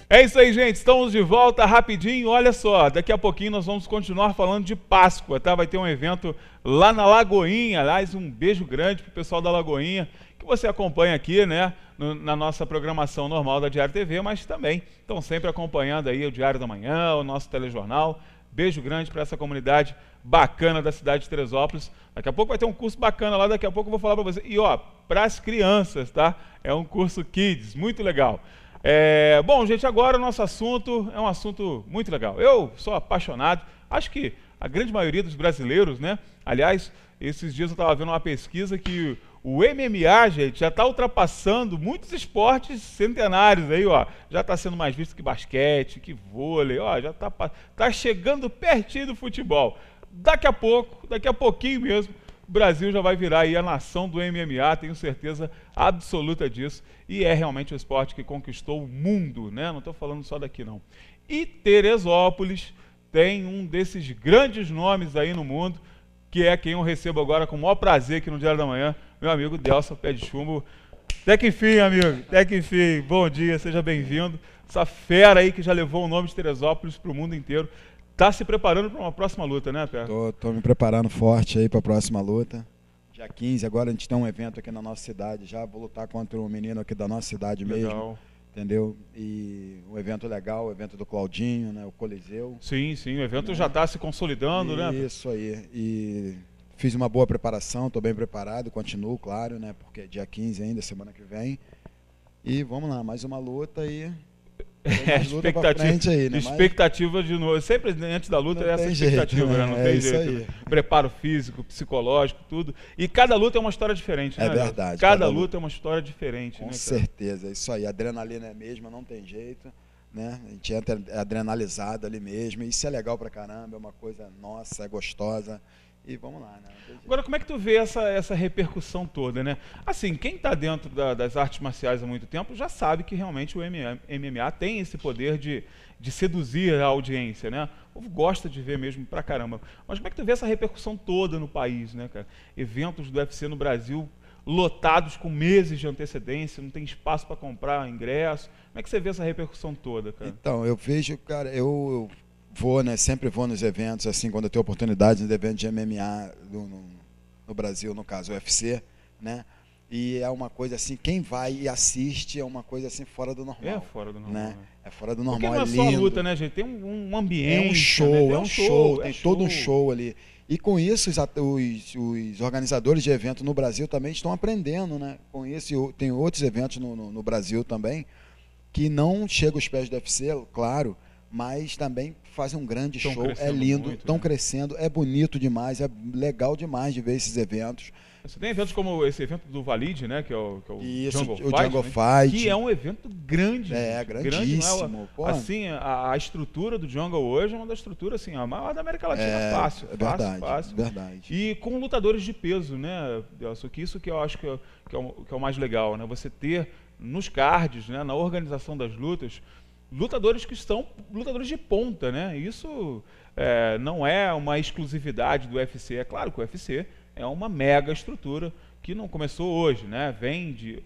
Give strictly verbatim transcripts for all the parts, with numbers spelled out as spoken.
É isso aí, gente. Estamos de volta rapidinho. Olha só, daqui a pouquinho nós vamos continuar falando de Páscoa, tá? Vai ter um evento lá na Lagoinha. Aliás, um beijo grande pro pessoal da Lagoinha, que você acompanha aqui, né, no, na nossa programação normal da Diário T V, mas também estão sempre acompanhando aí o Diário da Manhã, o nosso telejornal. Beijo grande para essa comunidade bacana da cidade de Teresópolis. Daqui a pouco vai ter um curso bacana lá, daqui a pouco eu vou falar para você. E ó, para as crianças, tá? É um curso Kids, muito legal. É, bom, gente, agora o nosso assunto é um assunto muito legal. Eu sou apaixonado, acho que a grande maioria dos brasileiros, né? Aliás, esses dias eu estava vendo uma pesquisa que o M M A, gente, já está ultrapassando muitos esportes centenários aí, ó. Já está sendo mais visto que basquete, que vôlei, ó, já está tá chegando pertinho do futebol. Daqui a pouco, daqui a pouquinho mesmo, o Brasil já vai virar aí a nação do M M A, tenho certeza absoluta disso. E é realmente o esporte que conquistou o mundo, né? Não estou falando só daqui, não. E Teresópolis tem um desses grandes nomes aí no mundo, que é quem eu recebo agora com o maior prazer aqui no Diário da Manhã, meu amigo Delson Pé de Chumbo. Até que enfim, amigo, até que enfim. Bom dia, seja bem-vindo. Essa fera aí que já levou o nome de Teresópolis para o mundo inteiro. Tá se preparando para uma próxima luta, né, Pé? Tô, tô me preparando forte aí para a próxima luta. Dia quinze, agora a gente tem um evento aqui na nossa cidade já. Vou lutar contra um menino aqui da nossa cidade Legal. mesmo. Entendeu? E um evento legal, o evento do Claudinho, né? O Coliseu. Sim, sim, o evento né? já está se consolidando, Isso, né? Isso aí. E fiz uma boa preparação, estou bem preparado, continuo, claro, né? Porque é dia quinze ainda, semana que vem. E vamos lá, mais uma luta e... É, expectativa, aí, né? expectativa Mas... de novo. Sempre antes da luta é essa expectativa, jeito, né? Não é tem isso jeito. Aí. Né? Preparo físico, psicológico, tudo. E cada luta é uma história diferente, é né? Verdade. Cada, cada luta é uma história diferente. Com né, certeza, é isso aí. A adrenalina é a mesma, não tem jeito. Né? A gente entra adrenalizado ali mesmo. Isso é legal pra caramba, é uma coisa nossa, é gostosa. E vamos lá, né? Agora, como é que tu vê essa, essa repercussão toda, né? Assim, quem está dentro da, das artes marciais há muito tempo já sabe que realmente o M M A tem esse poder de, de seduzir a audiência, né? O povo gosta de ver mesmo pra caramba. Mas como é que tu vê essa repercussão toda no país, né, cara? Eventos do U F C no Brasil lotados com meses de antecedência, não tem espaço para comprar ingresso. Como é que você vê essa repercussão toda, cara? Então, eu vejo, cara, eu... eu... Vou, né? Sempre vou nos eventos, assim, quando eu tenho oportunidade, nos eventos de M M A no, no, no Brasil, no caso, U F C, né? E é uma coisa assim, quem vai e assiste é uma coisa assim fora do normal. É fora do normal. Né? Né? É fora do normal, Porque não é, é só lindo. luta, né, gente? Tem um, um ambiente. É um show, né? é um show, show tem é todo show. um show ali. E com isso, os, os, os organizadores de evento no Brasil também estão aprendendo, né? Com isso, tem outros eventos no, no, no Brasil também, que não chegam aos pés do U F C, claro, mas também fazem um grande tão show, é lindo, estão né? crescendo, é bonito demais, é legal demais de ver esses eventos. Você tem eventos como esse evento do Valide, né, que é o, que é o Isso, Jungle o Fight, Jungle né? Fight, que é um evento grande. É, gente. grandíssimo. Grande, é, assim, a, a estrutura do Jungle hoje é uma das estruturas, assim, a maior da América Latina, é, fácil, é fácil, verdade, fácil. verdade. E com lutadores de peso, né, Delson, que isso que eu acho que é, que é, o, que é o mais legal, né, você ter nos cards, né, na organização das lutas, lutadores que estão lutadores de ponta, né? Isso é, não é uma exclusividade do U F C. É claro que o U F C é uma mega estrutura que não começou hoje, né? Vem de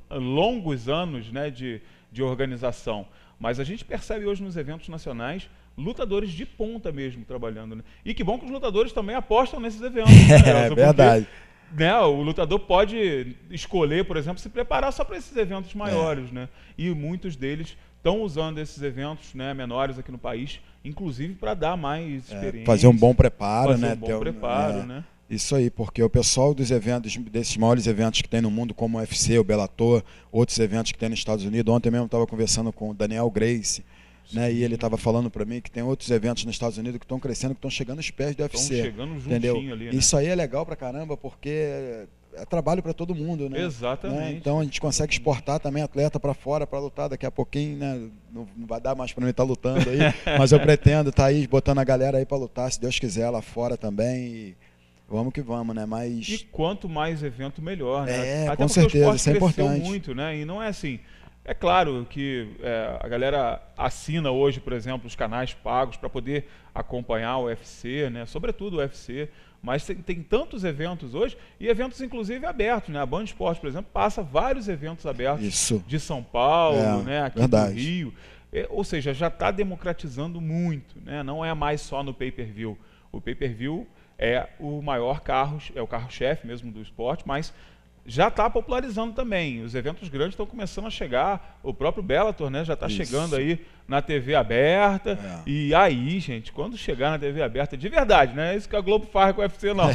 longos anos, né, de, de organização. Mas a gente percebe hoje nos eventos nacionais lutadores de ponta mesmo trabalhando, né? E que bom que os lutadores também apostam nesses eventos. Né? É verdade. Porque, né, o lutador pode escolher, por exemplo, se preparar só para esses eventos maiores, é. né? E muitos deles estão usando esses eventos, né, menores aqui no país, inclusive para dar mais experiência. É, fazer um bom preparo, fazer né? um bom ter, preparo, é, né? Isso aí, porque o pessoal dos eventos, desses maiores eventos que tem no mundo, como o U F C, o Bellator, outros eventos que tem nos Estados Unidos, ontem mesmo estava conversando com o Daniel Grace, né, e ele estava falando para mim que tem outros eventos nos Estados Unidos que estão crescendo, que estão chegando aos pés do U F C. Estão chegando juntinho entendeu? ali, né? Isso aí é legal pra caramba, porque é trabalho para todo mundo, né? Exatamente. Né? Então a gente consegue exportar também atleta para fora para lutar daqui a pouquinho, né? Não, não vai dar mais para mim estar tá lutando aí, mas eu pretendo estar tá aí botando a galera aí para lutar, se Deus quiser, lá fora também. E vamos que vamos, né? Mas e quanto mais evento, melhor, né? É, Até com porque certeza, o esporte isso é cresceu importante. muito, né? E não é assim. É claro que é, a galera assina hoje, por exemplo, os canais pagos para poder acompanhar o U F C, né? Sobretudo o U F C, mas tem, tem tantos eventos hoje, e eventos inclusive abertos, né? A Band Esporte, por exemplo, passa vários eventos abertos Isso. de São Paulo, É, né? Aqui verdade. do Rio. É, ou seja, já está democratizando muito, né? Não é mais só no pay-per-view. O pay-per-view é o maior carro, é o carro-chefe mesmo do esporte, mas já está popularizando também. Os eventos grandes estão começando a chegar. O próprio Bellator, né, já está chegando aí na T V aberta. É. E aí, gente, quando chegar na T V aberta, de verdade, não é isso que a Globo faz com o U F C, não.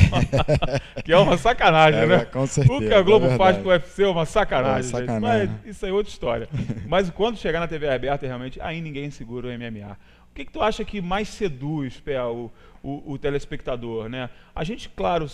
Que é uma sacanagem, é, né? Com certeza, o que a Globo é faz com o U F C é uma sacanagem, é uma sacanagem. Gente. Mas isso é outra história. Mas quando chegar na T V aberta, realmente, aí ninguém segura o M M A. O que, que tu acha que mais seduz, Pé, o, o, o telespectador, né? A gente, claro,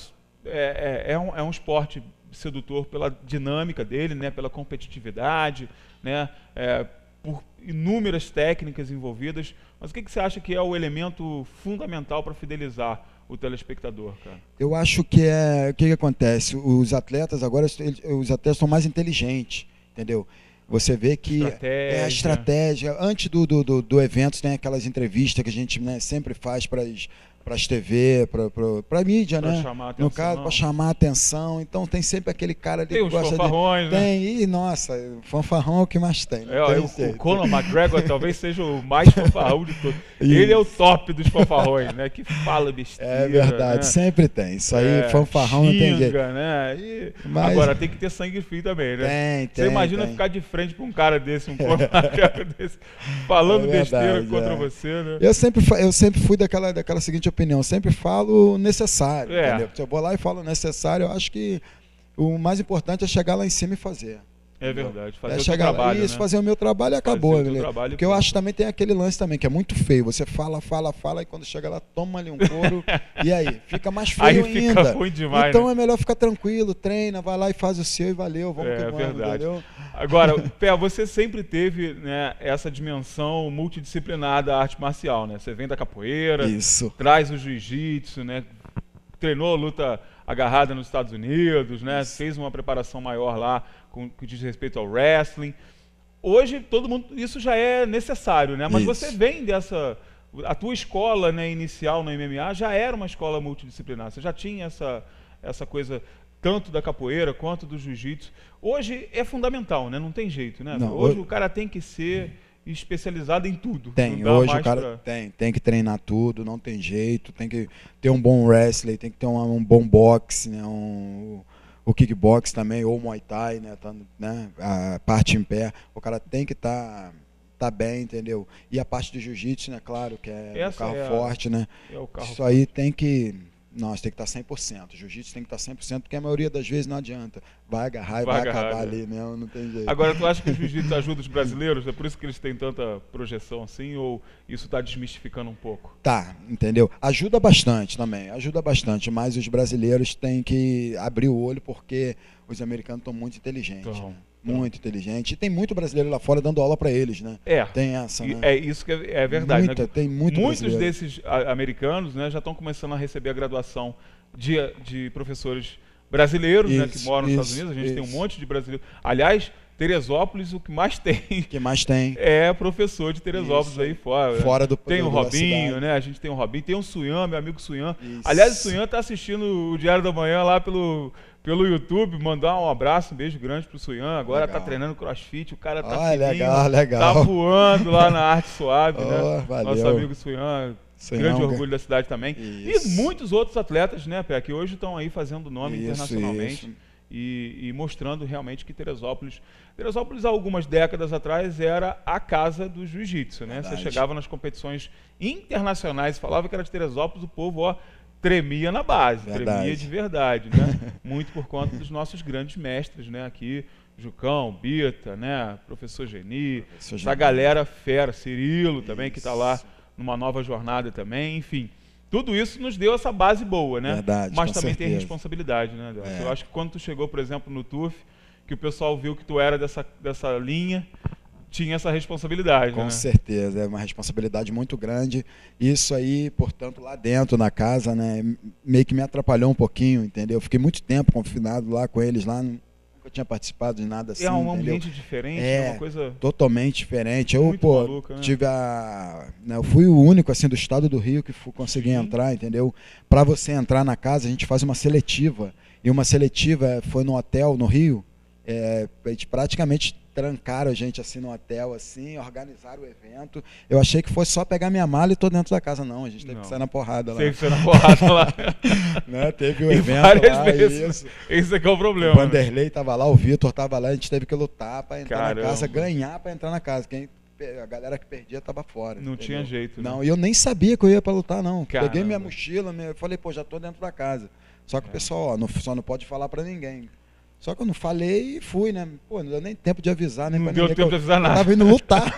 é, é, é, um, é um esporte sedutor pela dinâmica dele, né, pela competitividade, né, é, por inúmeras técnicas envolvidas. Mas o que, que você acha que é o elemento fundamental para fidelizar o telespectador, cara? Eu acho que é o que, que acontece. Os atletas agora, os atletas são mais inteligentes, entendeu? Você vê que estratégia. é a estratégia. Antes do, do, do, do evento tem aquelas entrevistas que a gente, né, sempre faz para para as T V, para a mídia, pra né? Chamar atenção, no caso, para chamar a atenção. Então tem sempre aquele cara ali tem que os gosta fanfarrões, de... né? Tem, e nossa, fanfarrão é o que mais tem. É, tem o, o Conor McGregor talvez seja o mais fanfarrão de todos. Ele é o top dos fanfarrões, né? Que fala besteira. É verdade, né? sempre tem. Isso aí, é, fanfarrão xinga, não tem jeito. Né? E... Mas... Agora tem que ter sangue frio também, né? Tem, tem. Você imagina tem. ficar de frente para um cara desse, um Conor McGregor desse, falando é verdade, besteira contra é. você, né? Eu sempre, eu sempre fui daquela, daquela seguinte opinião, sempre falo necessário, é. entendeu? Se eu vou lá e falo necessário, eu acho que o mais importante é chegar lá em cima e fazer. É verdade, fazer é o chegar seu trabalho, lá, isso, né? fazer o meu trabalho e acabou. Fazer o teu trabalho, porque eu acho que também tem aquele lance também, que é muito feio. Você fala, fala, fala, e quando chega lá, toma ali um couro, e aí? Fica mais feio aí ainda. Fica ruim demais, então né? é melhor ficar tranquilo, treina, vai lá e faz o seu e valeu, vamos é, que vamos, verdade. entendeu? Agora, Pé, você sempre teve, né, essa dimensão multidisciplinar da arte marcial, né? Você vem da capoeira, isso. Traz o jiu-jitsu, né? Treinou luta agarrada nos Estados Unidos, né? Fez uma preparação maior lá com que diz respeito ao wrestling. Hoje todo mundo, isso já é necessário, né? Mas isso. Você vem dessa, a tua escola, né, inicial no M M A já era uma escola multidisciplinar. Você já tinha essa essa coisa tanto da capoeira quanto do jiu-jitsu. Hoje é fundamental, né? Não tem jeito, né? Não, hoje eu... o cara tem que ser especializado em tudo. Tem, hoje o cara pra... tem, tem que treinar tudo, não tem jeito, tem que ter um bom wrestling, tem que ter um, um bom boxe, né, um, o kickbox também, ou Muay Thai, né, tá, né, a parte em pé, o cara tem que estar tá, tá bem, entendeu? E a parte do jiu-jitsu, né, claro, que é Essa o carro é a... forte, né, é o carro isso forte. Aí tem que... Nós tem que estar cem por cento. Jiu-jitsu tem que estar cem por cento, porque a maioria das vezes não adianta. Vai agarrar e vai, vai agarrar, acabar né? ali mesmo, não tem jeito. Agora, tu acha que o jiu-jitsu ajuda os brasileiros? É por isso que eles têm tanta projeção assim? Ou isso está desmistificando um pouco? Tá, entendeu? Ajuda bastante também, ajuda bastante. Mas os brasileiros têm que abrir o olho, porque os americanos estão muito inteligentes. Então, né? Muito inteligente. E tem muito brasileiro lá fora dando aula para eles, né? É. Tem essa, né? É isso que é, é verdade. Muita, né? Tem muito Muitos brasileiro. desses americanos, né, já estão começando a receber a graduação de, de professores brasileiros, isso, né, que moram nos isso, Estados Unidos. A gente isso. tem um monte de brasileiros. Aliás, Teresópolis, o que mais tem, que mais tem é professor de Teresópolis isso. aí fora. Fora do Tem do, o Robinho, né? A gente tem o Robinho, tem o Suyan, meu amigo Suyan. Aliás, o Suyan está assistindo o Diário da Manhã lá pelo, pelo YouTube. Mandar um abraço, um beijo grande pro Suyan. Agora legal. Tá treinando crossfit, o cara tá ah, fininho, legal, legal. tá voando lá na arte suave, oh, né? Valeu. Nosso amigo Suyan. Suyan, grande orgulho da cidade também. Isso. E muitos outros atletas, né, Pé, que hoje estão aí fazendo nome isso, internacionalmente. Isso. E, e mostrando realmente que Teresópolis, Teresópolis há algumas décadas atrás era a casa do jiu-jitsu, né? Você chegava nas competições internacionais, falava que era de Teresópolis, o povo, ó, tremia na base, verdade. tremia de verdade, né? Muito por conta dos nossos grandes mestres, né? Aqui, Jucão, Bita, né? Professor Geni, Professor essa Geni. galera fera, Cirilo isso. também, que está lá numa nova jornada também, enfim. Tudo isso nos deu essa base boa, né? Verdade, mas também certeza. tem responsabilidade, né, Adelson? É. Eu acho que quando tu chegou, por exemplo, no T U F, que o pessoal viu que tu era dessa, dessa linha, tinha essa responsabilidade, Com né? certeza, é uma responsabilidade muito grande. Isso aí, portanto, lá dentro, na casa, né, meio que me atrapalhou um pouquinho, entendeu? Eu fiquei muito tempo confinado lá com eles, lá, nunca tinha participado de nada assim, É um entendeu? ambiente diferente, é, é uma coisa totalmente diferente. Eu, muito pô, maluca, né? tive a, né, eu fui o único assim do estado do Rio que fui, consegui Sim. entrar, entendeu? Para você entrar na casa, a gente faz uma seletiva. E uma seletiva foi no hotel no Rio. É, a gente praticamente trancaram a gente assim no hotel, assim, organizaram o evento. Eu achei que fosse só pegar minha mala e tô dentro da casa. Não, a gente teve não. que sair na porrada lá. Teve que sair na porrada lá. Né? Teve o evento várias lá, vezes. Isso. Esse aqui é o problema. O Vanderlei né? tava lá, o Vitor tava lá, a gente teve que lutar para entrar Caramba. na casa, ganhar para entrar na casa. Quem, a galera que perdia tava fora. Não entendeu? tinha jeito. Não, e né? eu nem sabia que eu ia para lutar, não. Caramba. Peguei minha mochila, minha, falei, pô, já tô dentro da casa. Só que é. o pessoal, ó, não, só não pode falar para ninguém. Só que eu não falei e fui, né? Pô, não deu nem tempo de avisar, nem não pra deu ninguém. tempo de avisar nada. Eu tava indo lutar.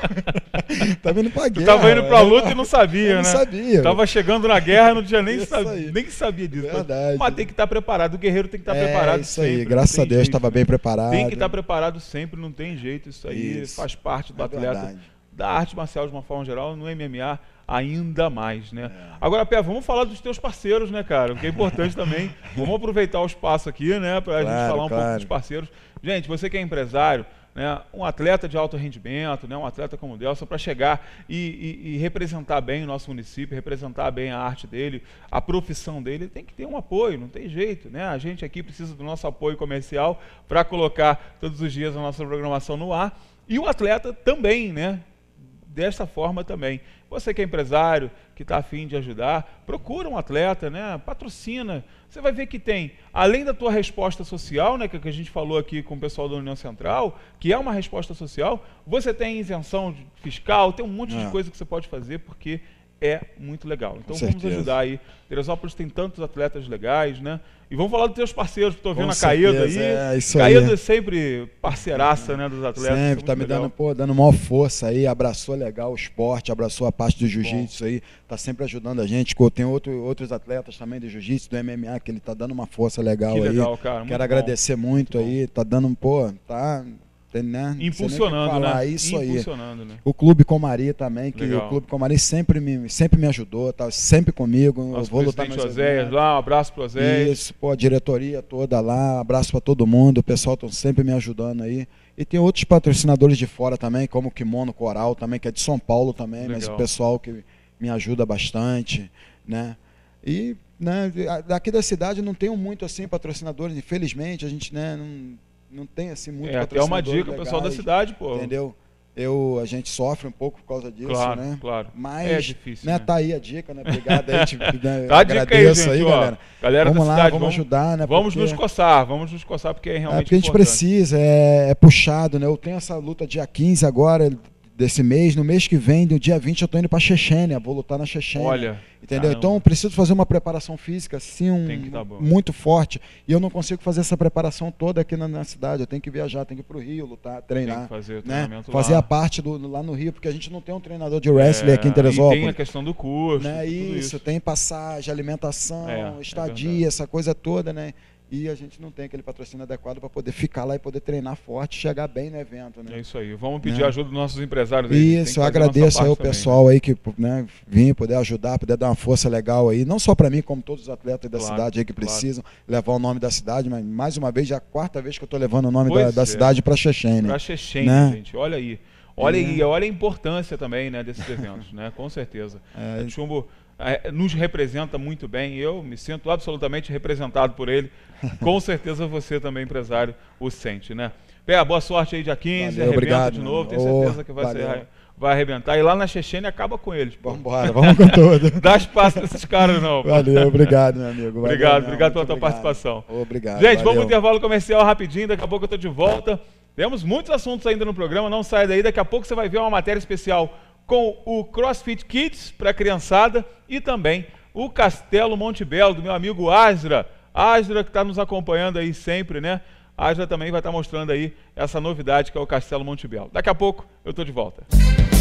Tava indo pra guerra. Tu tava indo pra luta e não sabia, eu né? Não sabia. Tava chegando na guerra e não tinha nem, sab... nem sabia disso. Verdade. Mas tem que estar preparado. O guerreiro tem que estar é, preparado isso sempre. Aí. Graças a Deus estava né? bem preparado. Tem que estar preparado sempre, não tem jeito. Isso aí isso. faz parte do é atleta. Verdade. Da arte marcial de uma forma geral, no M M A ainda mais, né? É. Agora, Pé, vamos falar dos teus parceiros, né, cara? O que é importante também. Vamos aproveitar o espaço aqui, né, pra claro, gente falar um claro. pouco dos parceiros. Gente, você que é empresário, né, um atleta de alto rendimento, né, um atleta como o Delson, para chegar e, e, e representar bem o nosso município, representar bem a arte dele, a profissão dele, tem que ter um apoio, não tem jeito, né? A gente aqui precisa do nosso apoio comercial para colocar todos os dias a nossa programação no ar. E o atleta também, né? Dessa forma também. Você que é empresário, que está afim de ajudar, procura um atleta, né? Patrocina. Você vai ver que tem, além da tua resposta social, né, que a gente falou aqui com o pessoal da União Central, que é uma resposta social, você tem isenção fiscal, tem um monte é. de coisa que você pode fazer, porque é muito legal. Então com vamos certeza. ajudar aí. Teresópolis tem tantos atletas legais, né? E vamos falar dos teus parceiros, estou vendo com a Caída aí. É, isso Caída aí. é sempre parceiraça, né, dos atletas. Sempre, tá me legal. dando, pô, dando maior força aí, abraçou legal o esporte, abraçou a parte do jiu-jitsu aí, tá sempre ajudando a gente. Tem outro, outros atletas também do jiu-jitsu, do M M A, que ele tá dando uma força legal que aí. Legal, cara. Muito Quero bom. agradecer muito, muito aí, tá dando, pô, tá... Né? Impulsionando, né? Isso Impulsionando, aí. Né? O Clube Comari também, que Legal. o Clube Comari sempre me, sempre me ajudou, tá sempre comigo. Nosso eu vou lutar presidente Oséias lá, um abraço pro Oséias. Isso, pô, a diretoria toda lá, um abraço para todo mundo, o pessoal estão sempre me ajudando aí. E tem outros patrocinadores de fora também, como o Kimono Coral também, que é de São Paulo também, Legal. mas o pessoal que me ajuda bastante, né? E, né, daqui da cidade não tenho muito assim patrocinadores, infelizmente, a gente, né, não não tem assim muito é, até uma dica legais, pessoal da cidade, pô. Entendeu? Eu, a gente sofre um pouco por causa disso, claro, né? Claro, Mas, é difícil, né, né? Tá aí a dica, né? Obrigado aí, te, né, tá a dica aí, gente, aí, ó, galera. Galera vamos da lá, cidade, vamos, vamos ajudar, né? Vamos porque... nos coçar, vamos nos coçar, porque é realmente É porque a gente importante. precisa, é, é puxado, né? Eu tenho essa luta dia quinze agora, desse mês, no mês que vem, no dia vinte, eu tô indo pra Chechênia, vou lutar na Chechênia. Olha, entendeu? caramba. Então eu preciso fazer uma preparação física assim, um, tá muito forte. E eu não consigo fazer essa preparação toda aqui na, na cidade. Eu tenho que viajar, tenho que ir pro Rio, lutar, treinar. Tem que fazer o né? treinamento Fazer lá. a parte do, lá no Rio, porque a gente não tem um treinador de wrestling é, aqui em Teresópolis. E tem a questão do custo. Né? Isso, isso, tem passagem, alimentação, é, estadia, é essa coisa toda, né? E a gente não tem aquele patrocínio adequado para poder ficar lá e poder treinar forte e chegar bem no evento, né? É isso aí. Vamos pedir né? ajuda dos nossos empresários aí. Isso, eu agradeço aí o pessoal aí que, né, vim poder ajudar, poder dar uma força legal aí, não só para mim, como todos os atletas da claro, cidade aí que precisam claro. levar o nome da cidade, mas mais uma vez, já é a quarta vez que eu estou levando o nome da, da é. cidade para Chechênia. Para Chechênia, né? gente. Olha aí. Olha aí, é. olha a importância também, né, desses eventos, né? Com certeza. É. O Chumbo é, nos representa muito bem, eu me sinto absolutamente representado por ele. Com certeza você também, empresário, o sente, né? Pé, boa sorte aí dia quinze, valeu, obrigado, de novo, tenho oh, certeza que vai, ser, vai arrebentar. E lá na Chechênia acaba com eles. Vamos embora, vamos com tudo. Dá espaço para esses caras não. Pô. Valeu, obrigado, meu amigo. Valeu, obrigado, não, obrigado pela tua obrigado. participação. Obrigado. Gente, valeu. vamos para o intervalo comercial rapidinho, daqui a pouco eu estou de volta. Temos muitos assuntos ainda no programa, não sai daí, daqui a pouco você vai ver uma matéria especial com o CrossFit Kids para a criançada e também o Castelo Monte Belo, do meu amigo Asra. Asra que está nos acompanhando aí sempre, né? Asra também vai estar mostrando aí essa novidade que é o Castelo Monte Belo. Daqui a pouco eu estou de volta.